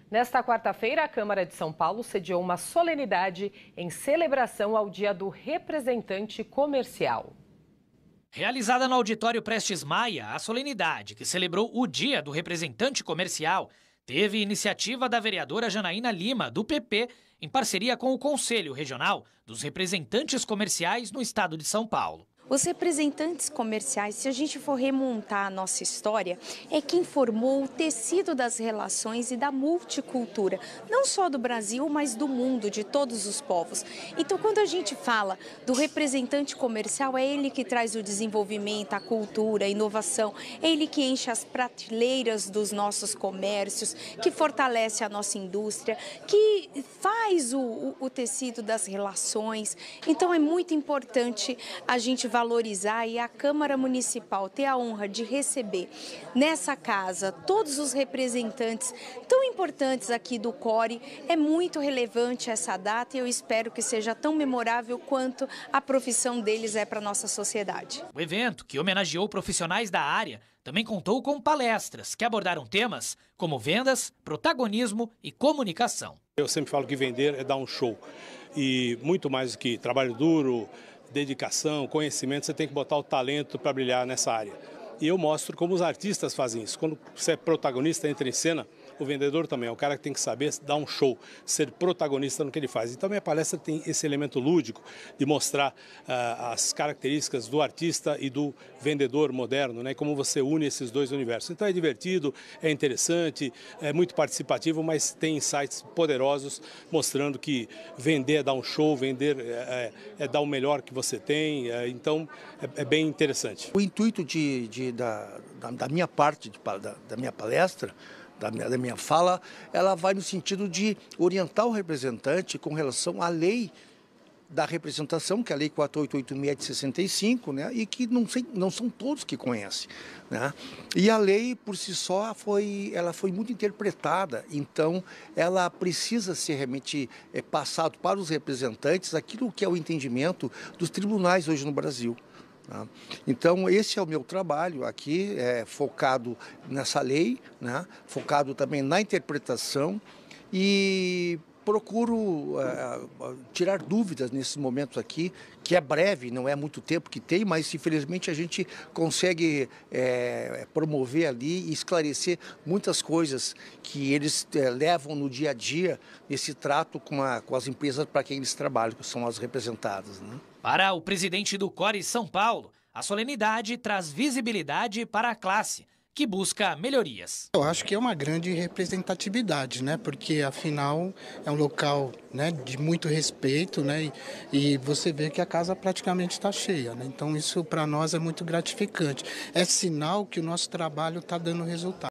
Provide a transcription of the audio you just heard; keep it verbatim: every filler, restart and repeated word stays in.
Nesta quarta-feira, a Câmara de São Paulo sediou uma solenidade em celebração ao Dia do Representante Comercial. Realizada no auditório Prestes Maia, a solenidade, que celebrou o Dia do Representante Comercial, teve iniciativa da vereadora Janaína Lima, do P P, em parceria com o Conselho Regional dos Representantes Comerciais no estado de São Paulo. Os representantes comerciais, se a gente for remontar a nossa história, é quem formou o tecido das relações e da multicultura, não só do Brasil, mas do mundo, de todos os povos. Então, quando a gente fala do representante comercial, é ele que traz o desenvolvimento, a cultura, a inovação, é ele que enche as prateleiras dos nossos comércios, que fortalece a nossa indústria, que faz o, o, o tecido das relações. Então, é muito importante a gente valorizar valorizar e a Câmara Municipal ter a honra de receber nessa casa todos os representantes tão importantes aqui do Core. É muito relevante essa data e eu espero que seja tão memorável quanto a profissão deles é para a nossa sociedade. O evento, que homenageou profissionais da área, também contou com palestras que abordaram temas como vendas, protagonismo e comunicação. Eu sempre falo que vender é dar um show e muito mais do que trabalho duro, dedicação, conhecimento, você tem que botar o talento para brilhar nessa área. E eu mostro como os artistas fazem isso. Quando você é protagonista, entra em cena, o vendedor também é o cara que tem que saber dar um show, ser protagonista no que ele faz. Então, minha palestra tem esse elemento lúdico de mostrar uh, as características do artista e do vendedor moderno, né? Como você une esses dois universos. Então, é divertido, é interessante, é muito participativo, mas tem insights poderosos mostrando que vender é dar um show, vender é, é, é dar o melhor que você tem. É, então, é, é bem interessante. O intuito de, de, da, da, da minha parte, de, da, da minha palestra, Da minha, da minha fala, ela vai no sentido de orientar o representante com relação à lei da representação, que é a Lei quatro mil oitocentos e oitenta e seis de sessenta e cinco, né, e que não, sei, não são todos que conhecem, né? E a lei, por si só, foi, ela foi muito interpretada, então ela precisa ser realmente é, passado para os representantes aquilo que é o entendimento dos tribunais hoje no Brasil. Então, esse é o meu trabalho aqui, é, focado nessa lei, né, focado também na interpretação e procuro é, tirar dúvidas nesses momentos aqui, que é breve, não é muito tempo que tem, mas infelizmente a gente consegue é, promover ali e esclarecer muitas coisas que eles é, levam no dia a dia, esse trato com, a, com as empresas para quem eles trabalham, que são as representadas, né? Para o presidente do Core São Paulo, a solenidade traz visibilidade para a classe, que busca melhorias. Eu acho que é uma grande representatividade, né? Porque afinal é um local, né, de muito respeito, né? E, e você vê que a casa praticamente está cheia, né? Então isso para nós é muito gratificante. É sinal que o nosso trabalho está dando resultado.